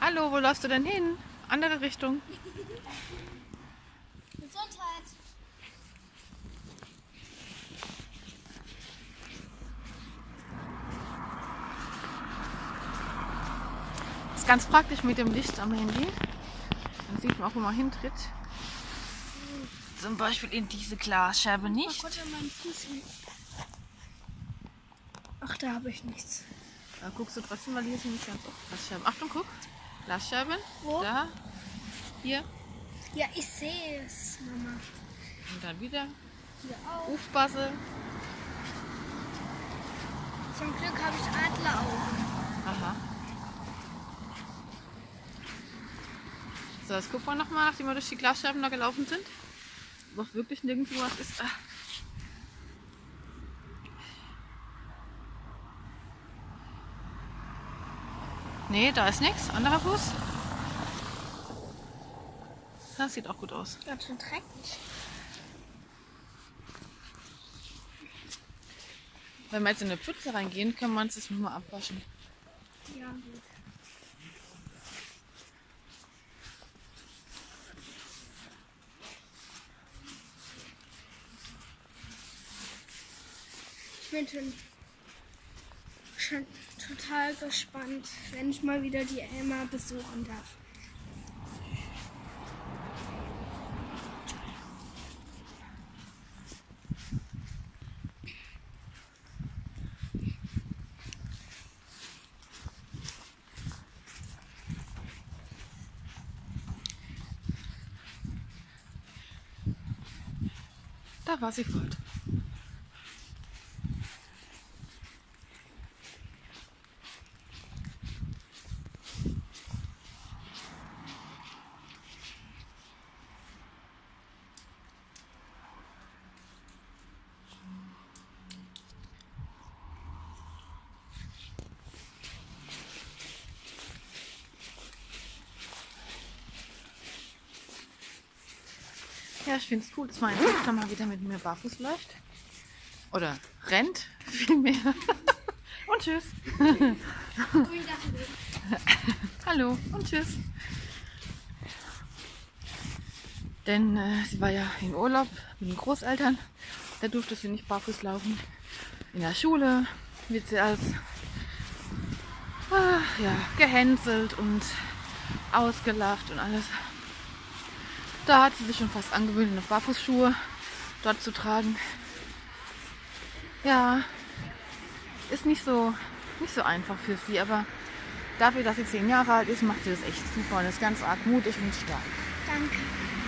Hallo, wo läufst du denn hin? Andere Richtung. Gesundheit. Ist ganz praktisch mit dem Licht am Handy. Dann sieht man auch, wo man hintritt. Zum Beispiel in diese Glasscherbe nicht. Oh Gott, an meinen Fuß hin. Ach, da habe ich nichts. Da guckst du trotzdem, weil hier sind nicht ganz oft Glasscherben. Achtung, guck. Glasscherben. Wo? Da. Hier. Ja, ich sehe es, Mama. Und dann wieder. Hier auch. Aufpasse. Zum Glück habe ich Adleraugen. Aha. So, jetzt gucken wir nochmal, nachdem wir durch die Glasscherben da gelaufen sind. Ob wirklich nirgendwo was ist. Ah. Nee, da ist nichts. Anderer Fuß. Das sieht auch gut aus. Ganz schön dreckig. Wenn wir jetzt in eine Pfütze reingehen, können wir uns das nochmal abwaschen. Ja, gut. Ich bin schon total gespannt, wenn ich mal wieder die Elma besuchen darf. Da war sie fort. Ja, ich finde es cool, dass mein Tochter mal wieder mit mir barfuß läuft. Oder rennt, vielmehr. Und tschüss. Hallo und tschüss. Denn sie war ja in Urlaub mit den Großeltern. Da durfte sie nicht barfuß laufen. In der Schule wird sie als gehänselt und ausgelacht und alles. Da hat sie sich schon fast angewöhnt, noch Barfußschuhe dort zu tragen. Ja, ist nicht so einfach für sie, aber dafür, dass sie 10 Jahre alt ist, macht sie das echt super und ist ganz arg mutig und stark. Danke.